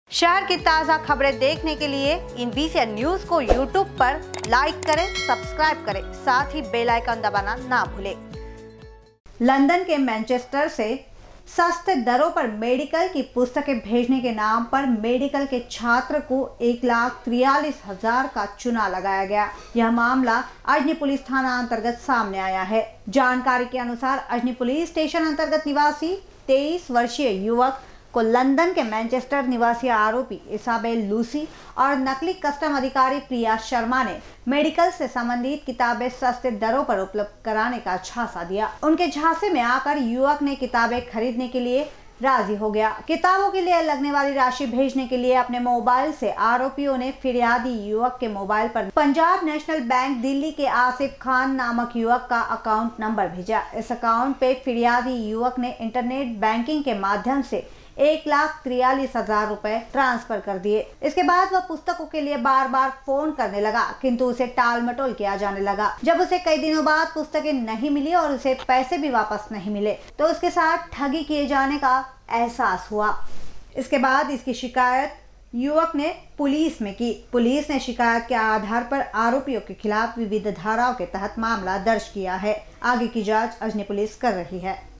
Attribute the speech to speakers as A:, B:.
A: शहर की ताज़ा खबरें देखने के लिए इन VCN न्यूज़ को YouTube पर लाइक करें, सब्सक्राइब करें, साथ ही बेल आइकन दबाना ना भूलें। लंदन के मैनचेस्टर से सस्ते दरों पर मेडिकल की पुस्तकें भेजने के नाम पर मेडिकल के छात्र को 1,43,000 का चूना लगाया गया। यह मामला अजनी पुलिस थाना अंतर्गत सामने आया है। जानकारी के अनुसार अजनी पुलिस स्टेशन अंतर्गत निवासी 23 वर्षीय युवक को लंदन के मैनचेस्टर निवासी आरोपी इसाबेल लूसी और नकली कस्टम अधिकारी प्रिया शर्मा ने मेडिकल से संबंधित किताबें सस्ते दरों पर उपलब्ध कराने का झांसा दिया। उनके झांसे में आकर युवक ने किताबें खरीदने के लिए राजी हो गया। किताबों के लिए लगने वाली राशि भेजने के लिए अपने मोबाइल से आरोपियों ने फिरियादी युवक के मोबाइल पर पंजाब नेशनल बैंक दिल्ली के आसिफ खान नामक युवक का अकाउंट नंबर भेजा। इस अकाउंट पे फिरियादी युवक ने इंटरनेट बैंकिंग के माध्यम से 1,43,000 रुपए ट्रांसफर कर दिए। इसके बाद वह पुस्तकों के लिए बार बार फोन करने लगा, किंतु उसे टाल मटोल किया जाने लगा। जब उसे कई दिनों बाद पुस्तकें नहीं मिली और उसे पैसे भी वापस नहीं मिले तो उसके साथ ठगी किए जाने का एहसास हुआ। इसके बाद इसकी शिकायत युवक ने पुलिस में की। पुलिस ने शिकायत के आधार पर आरोपियों के खिलाफ विविध धाराओं के तहत मामला दर्ज किया है। आगे की जांच अजनी पुलिस कर रही है।